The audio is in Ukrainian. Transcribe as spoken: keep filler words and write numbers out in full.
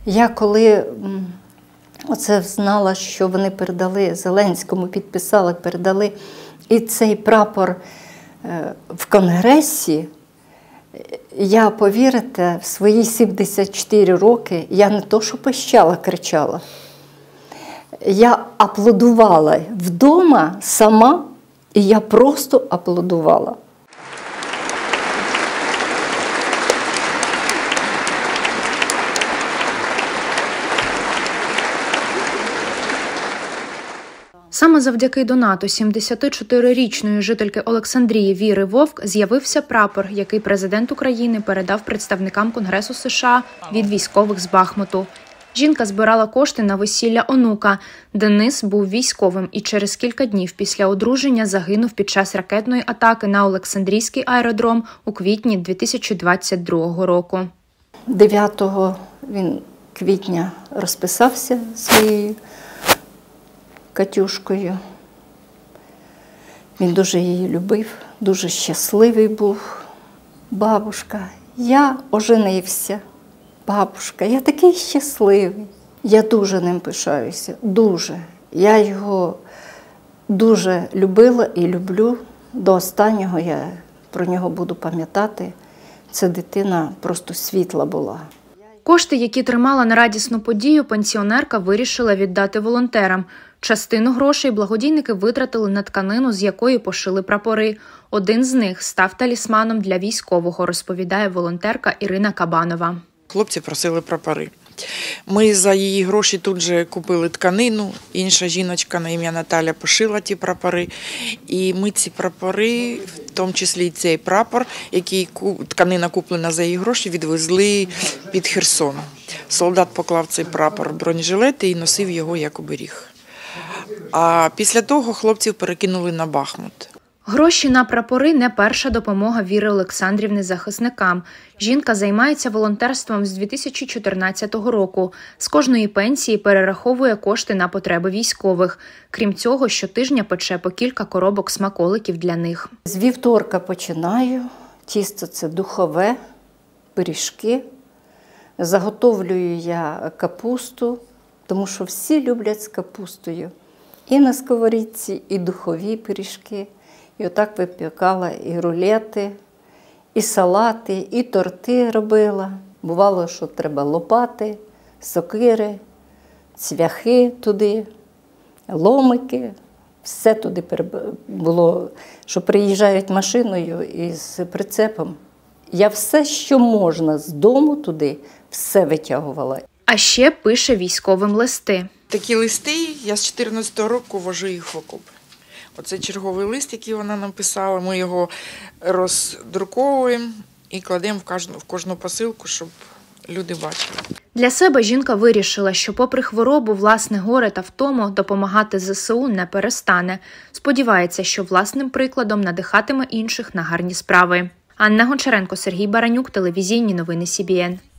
Я коли оце знала, що вони передали Зеленському, підписали, передали, і цей прапор в Конгресі, я, повірите, в свої сімдесят чотири роки, я не то, що пищала, кричала. Я аплодувала вдома сама, і я просто аплодувала. Саме завдяки донату сімдесятичотирирічної жительки Олександрії Віри Вовк з'явився прапор, який президент України передав представникам Конгресу США від військових з Бахмуту. Жінка збирала кошти на весілля онука. Денис був військовим і через кілька днів після одруження загинув під час ракетної атаки на Олександрійський аеродром у квітні дві тисячі двадцять другого року. дев'ятого він квітня розписався своєю Катюшкою. Він дуже її любив, дуже щасливий був. Бабушка, я оженився. Бабушка, я такий щасливий. Я дуже ним пишаюся, дуже. Я його дуже любила і люблю. До останнього я про нього буду пам'ятати. Ця дитина просто світла була. Кошти, які тримала на радісну подію, пенсіонерка вирішила віддати волонтерам. Частину грошей благодійники витратили на тканину, з якої пошили прапори. Один з них став талісманом для військового, розповідає волонтерка Ірина Кабанова. Хлопці просили прапори. Ми за її гроші тут же купили тканину, інша жіночка на ім'я Наталя пошила ті прапори. І ми ці прапори, в тому числі цей прапор, який тканина куплена за її гроші, відвезли під Херсон. Солдат поклав цей прапор в бронежилети і носив його як оберіг. А після того хлопців перекинули на Бахмут. Гроші на прапори – не перша допомога Віри Олександрівни захисникам. Жінка займається волонтерством з дві тисячі чотирнадцятого року. З кожної пенсії перераховує кошти на потреби військових. Крім цього, щотижня пече по кілька коробок смаколиків для них. З вівторка починаю. Тісто – це духове, пиріжки. Заготовлюю я капусту, тому що всі люблять з капустою. І на сковорідці, і духові пиріжки. І отак випікала і рулети, і салати, і торти робила. Бувало, що треба лопати, сокири, цвяхи туди, ломики. Все туди було, що приїжджають машиною із прицепом. Я все, що можна з дому туди, все витягувала. А ще пише військовим листи. Такі листи я з чотирнадцятого року вожу їх в окопи. Оце черговий лист, який вона написала, ми його роздруковуємо і кладемо в кожну, в кожну посилку, щоб люди бачили. Для себе жінка вирішила, що попри хворобу, власне горе та втому допомагати зе се у не перестане. Сподівається, що власним прикладом надихатиме інших на гарні справи. Анна Гончаренко, Сергій Баранюк, телевізійні новини Сі Бі Ен.